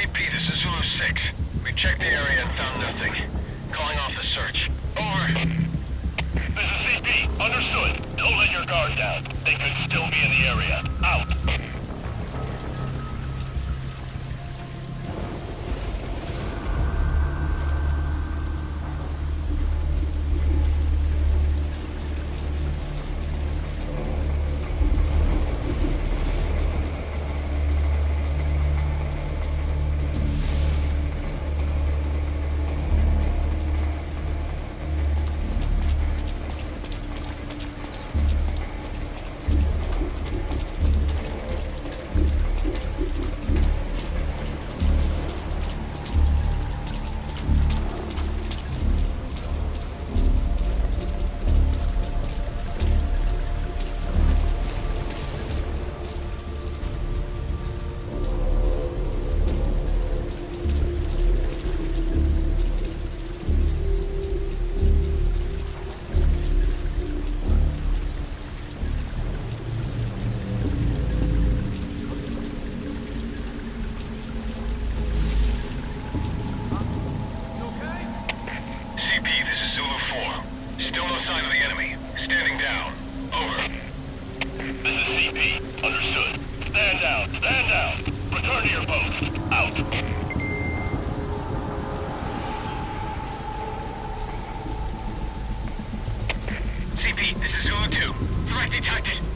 CP, this is Zulu 6. We checked the area and found nothing. Calling off the search. Over. This is CP. Understood. Don't let your guard down. They could still be in the area. Out. Still no sign of the enemy. Standing down. Over. This is CP. Understood. Stand down. Stand down. Return to your post. Out. CP, this is Zulu 2. Threat detected.